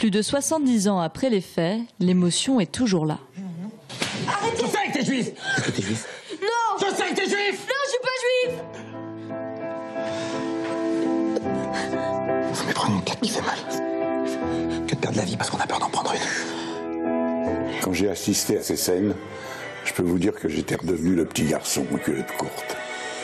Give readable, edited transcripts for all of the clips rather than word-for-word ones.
Plus de 70 ans après les faits, l'émotion est toujours là. Arrêtez! Je sais que t'es juif! Est-ce que t'es juif? Non! Je sais que t'es juif! Non, je suis pas juif! Faut lui prendre une claque qui fait mal. Que de perdre la vie parce qu'on a peur d'en prendre une. Quand j'ai assisté à ces scènes, je peux vous dire que j'étais redevenu le petit garçon aux culottes courtes.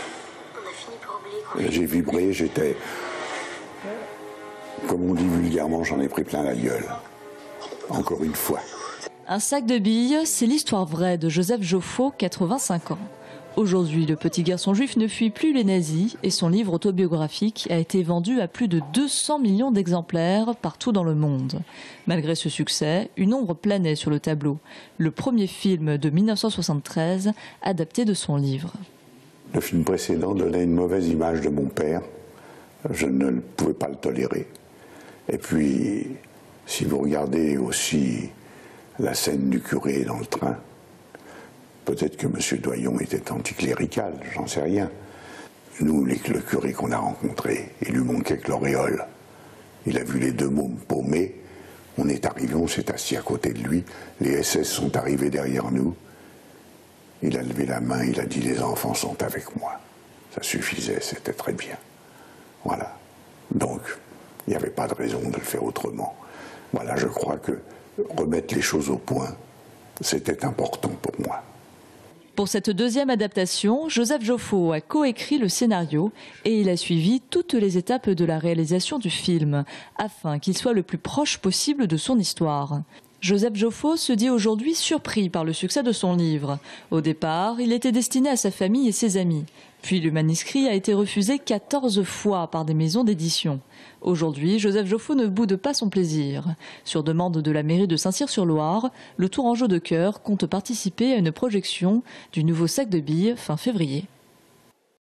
J'ai vibré, j'étais... Comme on dit vulgairement, j'en ai pris plein la gueule. Encore une fois. Un sac de billes, c'est l'histoire vraie de Joseph Joffo, 85 ans. Aujourd'hui, le petit garçon juif ne fuit plus les nazis et son livre autobiographique a été vendu à plus de 200 millions d'exemplaires partout dans le monde. Malgré ce succès, une ombre planait sur le tableau. Le premier film de 1973, adapté de son livre. Le film précédent donnait une mauvaise image de mon père. Je ne pouvais pas le tolérer. Et puis, si vous regardez aussi la scène du curé dans le train, peut-être que M. Doyon était anticlérical, j'en sais rien. Nous, le curé qu'on a rencontré, il lui manquait que l'auréole. Il a vu les deux mômes paumés. On est arrivé, on s'est assis à côté de lui. Les SS sont arrivés derrière nous. Il a levé la main, il a dit « Les enfants sont avec moi ». Ça suffisait, c'était très bien. Voilà. Donc, il n'y avait pas de raison de le faire autrement. Voilà, je crois que remettre les choses au point, c'était important pour moi. Pour cette deuxième adaptation, Joseph Joffo a coécrit le scénario et il a suivi toutes les étapes de la réalisation du film, afin qu'il soit le plus proche possible de son histoire. Joseph Joffo se dit aujourd'hui surpris par le succès de son livre. Au départ, il était destiné à sa famille et ses amis. Puis le manuscrit a été refusé 14 fois par des maisons d'édition. Aujourd'hui, Joseph Joffo ne boude pas son plaisir. Sur demande de la mairie de Saint-Cyr-sur-Loire, le Tourangeau de Cœur compte participer à une projection du nouveau sac de billes fin février.